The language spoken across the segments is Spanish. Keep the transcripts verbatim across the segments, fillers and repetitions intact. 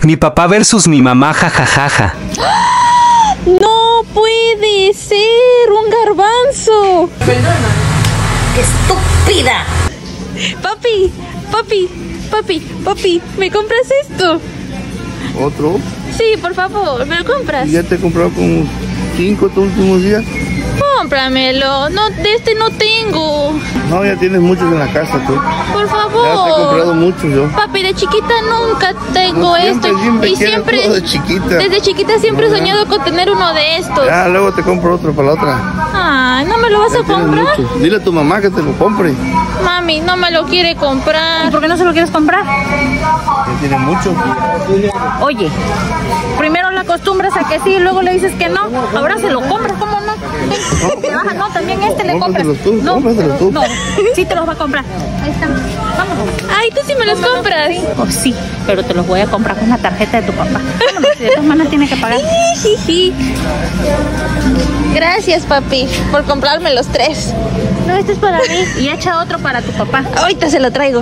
Mi papá versus mi mamá, jajajaja. No puede ser, un garbanzo. Perdona. ¡Qué estúpida! Papi, papi, papi, papi, ¿me compras esto? ¿Otro? Sí, por favor, ¿me lo compras? Ya te he comprado como cinco estos últimos días. Cómpramelo, no, de este no tengo. No, ya tienes muchos en la casa tú. Por favor. Ya te he comprado muchos yo. Papi, de chiquita nunca tengo No, siempre, esto. siempre Y quieres siempre, todo de chiquita. desde chiquita siempre No, he soñado con tener uno de estos. Ya, luego te compro otro para la otra. Ay, ¿no me lo vas Ya a tienes comprar? muchos. Dile a tu mamá que te lo compre. Mami, no me lo quiere comprar. ¿Y por qué no se lo quieres comprar? Ya tiene muchos. Oye, primero la acostumbras a que sí y luego le dices que no. Ahora se lo compras, ¿cómo no? Te baja, no, también este le compras. Cómpratelos tú, No, cómpratelos tú. no, sí te los va a comprar. Ahí está. Vámonos. Ay, tú sí me los compras. Oh, sí, pero te los voy a comprar con la tarjeta de tu papá. Vámonos, de todas maneras tiene que pagar. Jiji. Gracias, papi, por comprarme los tres. No, este es para mí y echa otro para tu papá. Ahorita se lo traigo.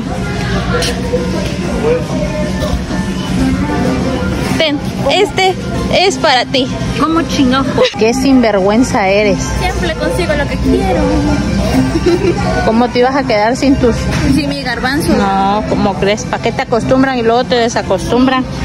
Ten, este es para ti. ¿Cómo chingón? Qué sinvergüenza eres. Siempre consigo lo que quiero. ¿Cómo te ibas a quedar sin tus...? Sí, mi garbanzo. No, ¿cómo crees? ¿Para qué te acostumbran y luego te desacostumbran?